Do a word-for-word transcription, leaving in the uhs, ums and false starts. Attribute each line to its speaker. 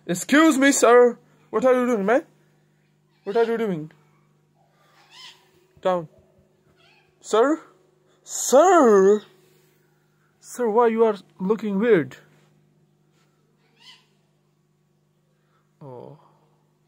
Speaker 1: Excuse me, sir. What are you doing, man? What are you doing? Down. Sir? Sir? Sir, why you are looking weird? Oh.